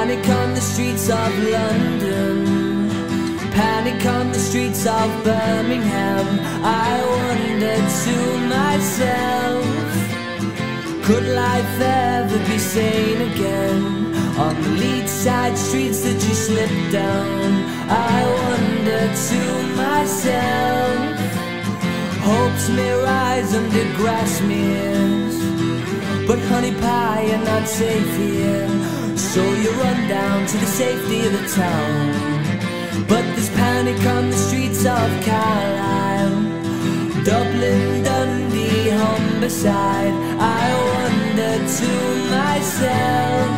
Panic on the streets of London, panic on the streets of Birmingham. I wondered to myself, could life ever be sane again? On the Leeds side streets that you slipped down, I wondered to myself, hopes may rise under grass smears, but honey pie are not safe here. So you run down to the safety of the town, but there's panic on the streets of Carlisle, Dublin, Dundee, Humberside. I wonder to myself,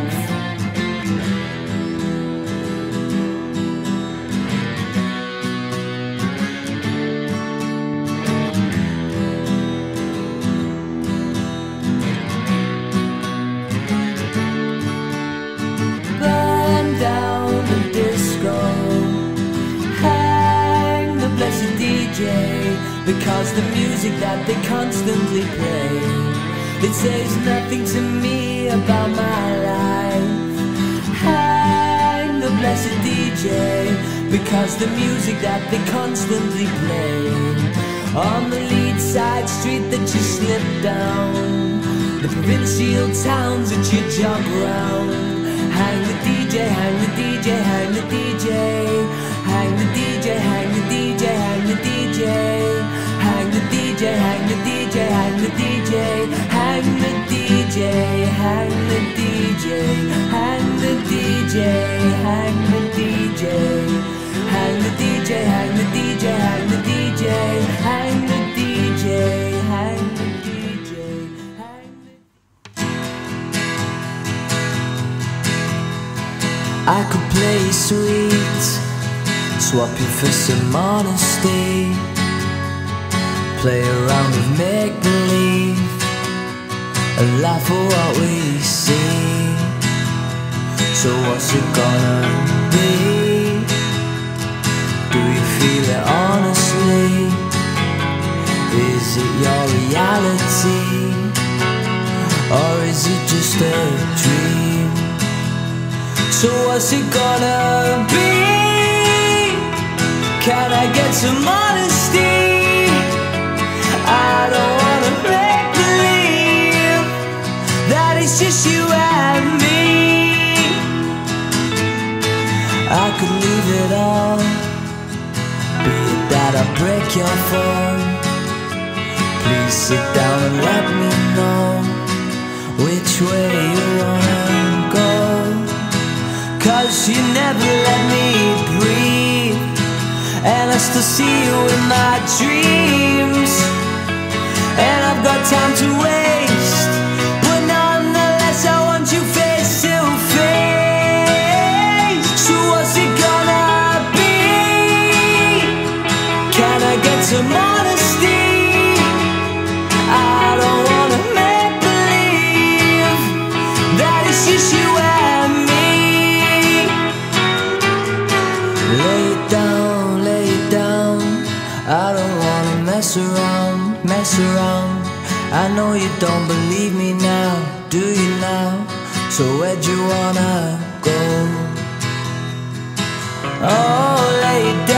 burn down the disco, hang the blessed DJ, because the music that they constantly play, it says nothing to me about my life. Hang the blessed DJ, because the music that they constantly play, on the Leeds side street that you slip down, the provincial towns that you jog round. Hang the DJ, hang the DJ, hang the DJ, hang the DJ, hang the DJ, hang the DJ, hang the DJ, hang the DJ, hang the DJ, hang the DJ, hang the DJ, hang the DJ, hang the DJ, hang the DJ, hang the DJ, hang the DJ, hang the DJ, hang the DJ, hang the. I could play sweet, swap you for some honesty, play around with make-believe, and laugh at what we see. So what's it gonna be? Do you feel it honestly? Is it your reality? Or is it just a dream? So what's it gonna be? Can I get some honesty? I don't wanna make believe that it's just you and me. I could leave it all, be it that I break your phone. Please sit down and let me know which way you wanna go, 'cause you never let me breathe, and I still see you in my dreams. And I've got time to waste, but nonetheless I want you face to face. So what's it gonna be? Can I get some honesty? I don't wanna make believe that it's just you and me. Lay it down, I don't wanna mess around, mess around. I know you don't believe me now, do you now? So where'd you wanna go? Oh, lay it down.